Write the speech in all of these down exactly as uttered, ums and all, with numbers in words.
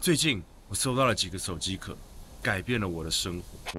最近我收到了几个手机壳，改变了我的生活。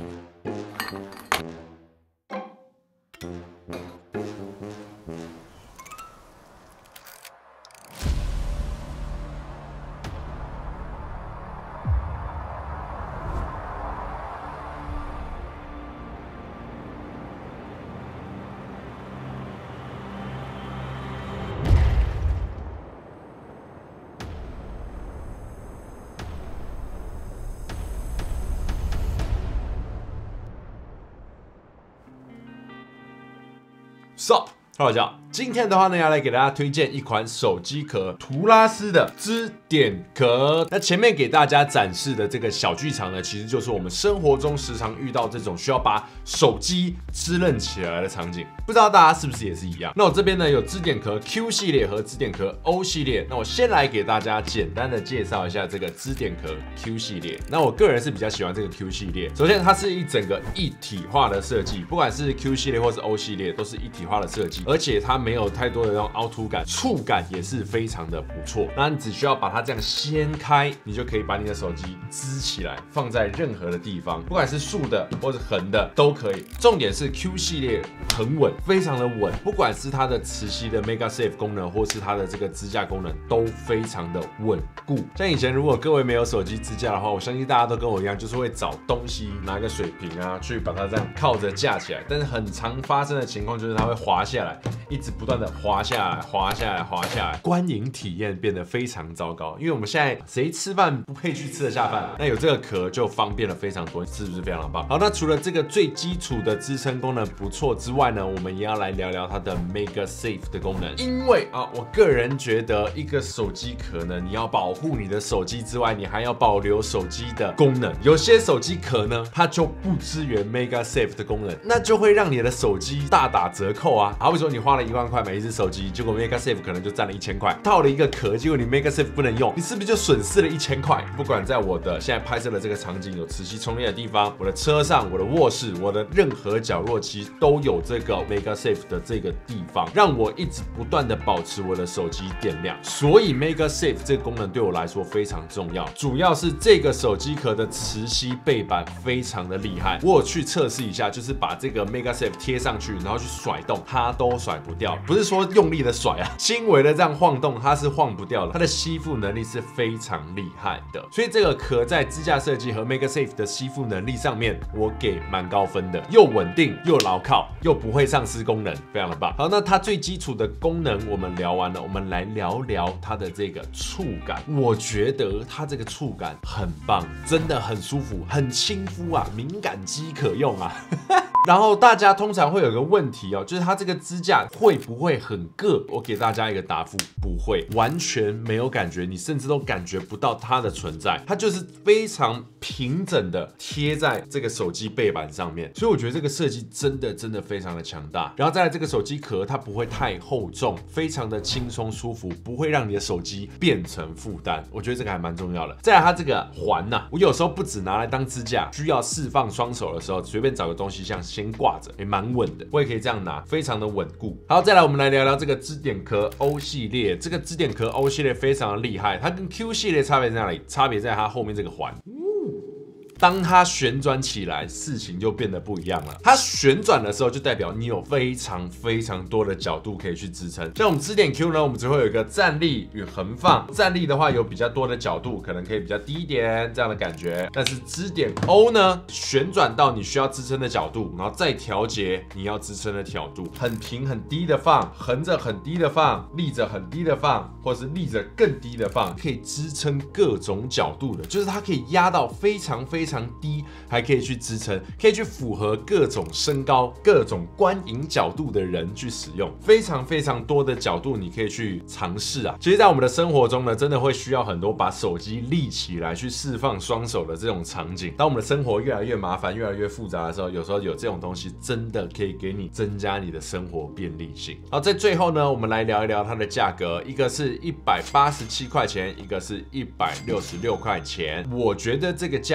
Sup， 大家好，今天的话呢，要来给大家推荐一款手机壳，图拉斯的支点壳。那前面给大家展示的这个小剧场呢，其实就是我们生活中时常遇到这种需要把手机支棱起来的场景。不知道大家是不是也是一样？那我这边呢有支点壳 Q 系列和支点壳 O 系列。那我先来给大家简单的介绍一下这个支点壳 Q 系列。那我个人是比较喜欢这个 Q 系列。首先，它是一整个一体化的设计，不管是 Q 系列或是 O 系列，都是一体化的设计，而且它没有太多的那种凹凸感，触感也是非常的不错。那你只需要把它这样掀开，你就可以把你的手机支起来，放在任何的地方，不管是竖的或是横的都可以。重点是 Q 系列很稳，非常的稳，不管是它的磁吸的 MagSafe 功能，或是它的这个支架功能，都非常的稳固。像以前如果各位没有手机支架的话，我相信大家都跟我一样，就是会找东西拿一个水瓶啊，去把它这样靠着架起来。但是很常发生的情况就是它会滑下来，一直不断的滑下来、滑下来、滑下来，观影体验变得非常糟糕。因为我们现在谁吃饭不配去吃得下饭，那有这个壳就方便了非常多，是不是非常的棒？好，那除了这个最基础的支撑功能不错之外呢，我们也要来聊聊它的 MagSafe 的功能。因为啊，我个人觉得一个手机壳呢，你要保护你的手机之外，你还要保留手机的功能。有些手机壳呢，它就不支援 MagSafe 的功能，那就会让你的手机大打折扣啊。好比说你花了一万块买一只手机，结果 MagSafe 可能就占了一千块，套了一个壳，结果你 MagSafe 不能用，你是不是就损失了一千块？不管在我的现在拍摄的这个场景有磁吸充电的地方，我的车上、我的卧室、我的任何角落，其实都有这个 MagSafe 的这个地方，让我一直不断的保持我的手机电量。所以 MagSafe 这个功能对我来说非常重要，主要是这个手机壳的磁吸背板非常的厉害。我有去测试一下，就是把这个 MagSafe 贴上去，然后去甩动，它都甩不掉。不是说用力的甩啊，轻微的这样晃动，它是晃不掉的。它的吸附能力是非常厉害的，所以这个壳在支架设计和 MagSafe 的吸附能力上面，我给蛮高分的，又稳定又牢靠，又不会丧失功能，非常的棒。好，那它最基础的功能我们聊完了，我们来聊聊它的这个触感。我觉得它这个触感很棒，真的很舒服，很亲肤啊，敏感肌可用啊。然后大家通常会有个问题哦，就是它这个支架会不会很硌？我给大家一个答复，不会，完全没有感觉，你甚至都感觉不到它的存在，它就是非常平整的贴在这个手机背板上面，所以我觉得这个设计真的真的非常的强大。然后再来这个手机壳，它不会太厚重，非常的轻松舒服，不会让你的手机变成负担，我觉得这个还蛮重要的。再来它这个环呐、啊，我有时候不只拿来当支架，需要释放双手的时候，随便找个东西像先挂着，也蛮稳的，我也可以这样拿，非常的稳固。好，再来我们来聊聊这个支点壳 O 系列，这个支点壳 O 系列非常的厉害，它跟 Q 系列差别在哪里？差别在它后面这个环。当它旋转起来，事情就变得不一样了。它旋转的时候，就代表你有非常非常多的角度可以去支撑。像我们支点 Q 呢，我们只会有一个站立与横放。站立的话有比较多的角度，可能可以比较低一点这样的感觉。但是支点 O 呢，旋转到你需要支撑的角度，然后再调节你要支撑的角度，很平很低的放，横着很低的放，立着很低的放，或是立着更低的放，可以支撑各种角度的，就是它可以压到非常非常。非常低，还可以去支撑，可以去符合各种身高、各种观影角度的人去使用，非常非常多的角度你可以去尝试啊。其实，在我们的生活中呢，真的会需要很多把手机立起来去释放双手的这种场景。当我们的生活越来越麻烦、越来越复杂的时候，有时候有这种东西，真的可以给你增加你的生活便利性。好，在最后呢，我们来聊一聊它的价格，一个是一百八十七块钱，一个是一百六十六块钱。我觉得这个价格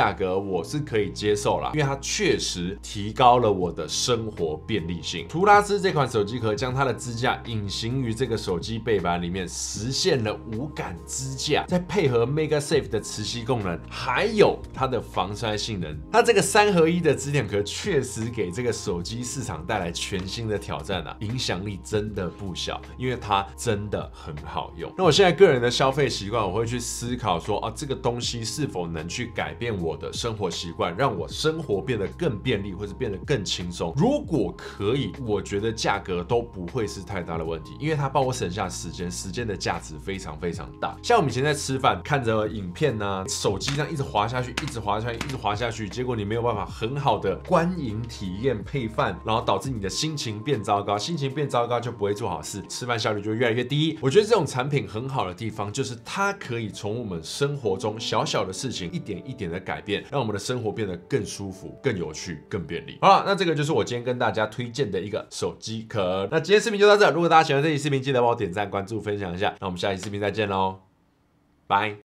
我是可以接受啦，因为它确实提高了我的生活便利性。图拉斯这款手机壳将它的支架隐形于这个手机背板里面，实现了无感支架，再配合 MagSafe 的磁吸功能，还有它的防摔性能，它这个三合一的支点壳确实给这个手机市场带来全新的挑战啊，影响力真的不小，因为它真的很好用。那我现在个人的消费习惯，我会去思考说啊，这个东西是否能去改变我的生活习惯，让我生活变得更便利，或是变得更轻松。如果可以，我觉得价格都不会是太大的问题，因为它帮我省下时间，时间的价值非常非常大。像我们以前在吃饭，看着影片啊，手机这样一直滑下去，一直滑下去，一直滑下去，结果你没有办法很好的观影体验配饭，然后导致你的心情变糟糕，心情变糟糕就不会做好事，吃饭效率就越来越低。我觉得这种产品很好的地方，就是它可以从我们生活中小小的事情一点一点的改变，让我们的生活变得更舒服、更有趣、更便利。好了，那这个就是我今天跟大家推荐的一个手机壳。那今天视频就到这，如果大家喜欢这期视频，记得帮我点赞、关注、分享一下。那我们下期视频再见喽，拜。